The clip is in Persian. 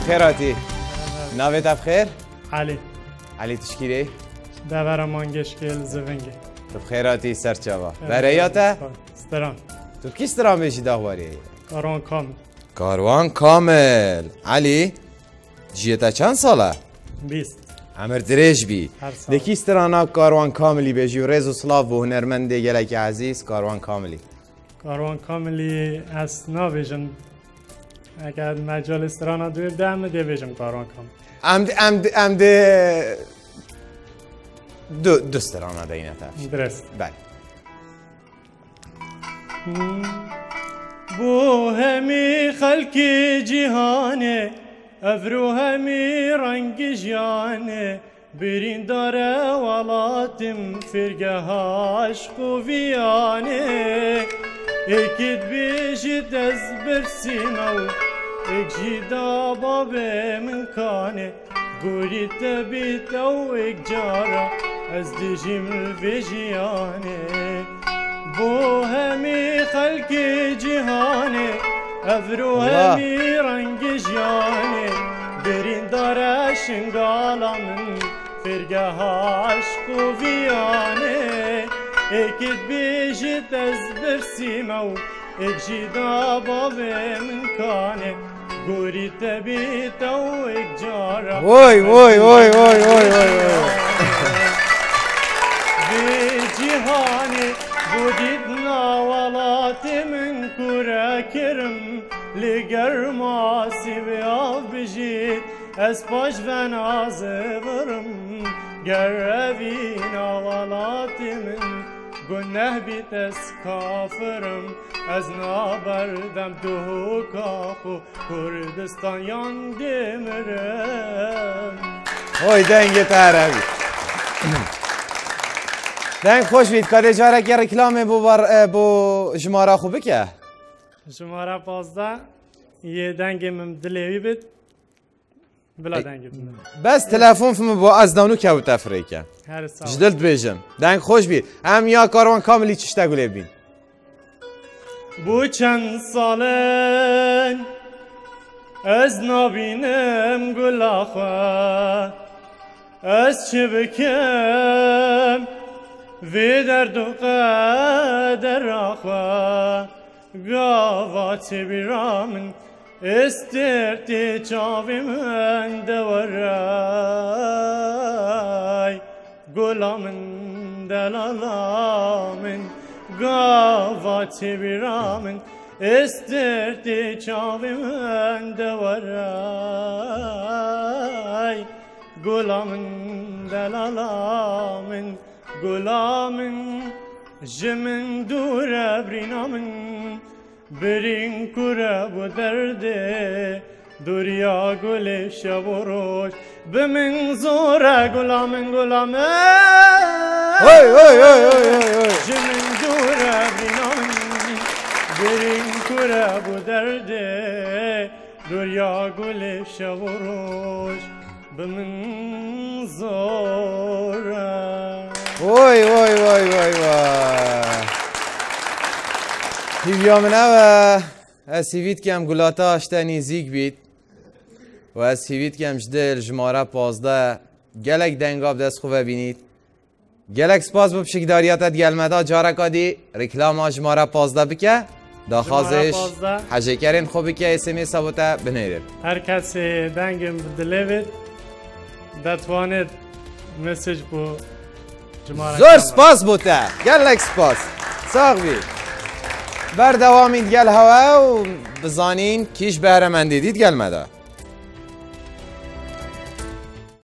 بخيراتي ناويت بخير؟ علي علي تشكيلي؟ داورا مانگشکل زفنگی بخيراتي سرچاوا برياتا؟ استران تو کی استران بيشي داغواري؟ کارون کامل كاروان كامل علي جيتا چند ساله؟ 20 عمر دريج بي هر سال. دكي استرانا كاروان كاملي بيجي وريز وصلاف وهنرمند گلك عزيز كاروان كاملي کاروان کاملی از نابیجن اگر مجال استرانا دور دم دی بیجم کاروان کامل ام دو استرانا دينا تافش درست بله بو همی خلکی جهانه افرو همی رنگ جانه برین داره ولاتم فرگه عشق و ویانه اکید بیشید از برسیمو اک جیدا بابه من کانه گوری تبیت او اک جارا از دیجیم الویجیانه بو همی خلقی جهانه افرو همی رنگ جانه برین داره شنگالا من فرگه عشق و ویانه اکید بیجید از برسیمو اک جیدا بابه من کانه گوری تبیت او اک جارا وای وای وای وای وای وای به جهانی بودید ناولات من کورا کرم لگر ماسی بیا بجید از پاش و نازورم گر اوی ناولات من گناه بیت از کافرم از نابردم دو کاخو کردستان یان دمرم وای دنگت عربی دنگ خوش بید کده جارک یه رکلام بو جماره خوبه که شماره 15 یه دنگ من دلیوی بید بلا دنگ بس تلفن فم با از دانو که بود تفریکه هر سال جدلت بیجم دنگ خوش بید هم یا کاروان کاملی چشته گله بین بو چند سالن از نبینم گل آخوا از چه بکم وی درد و قدر آخوا گاوات بیرامن استرتی چاوی من دورای گلامن دلالامن گاوات بیرامن استرتی چاوی من دورای گلامن دلالامن گلامن جمن دور برینامن برین کره بو درده دوریا گل شب و روش به من زوره گلامن گلامن وای وای وای وای جمن دور برینامن برین کره بو درده دوریا گل شب و روش به من زوره وای وای وای وای وای هیویا منه و از سیوید که هم گلاتا اشتنی زیگ بید و از سیوید که هم جدل جماره 15 گلک دنگاب دست خوبه بینید گلک سپاس با پشکداریاتت گلمدا جارکا دی رکلام جماره 15 بکه داخازش حجه کرین خوبی که اسمی ثابته بنیرد هر کسی دنگم بدلیوید دتوانید مسیج بو جماره زور سپاس بوده گلک سپاس ساق بید بر دوامید گل هوا و بزانین کیش بهره من دیدید گل مده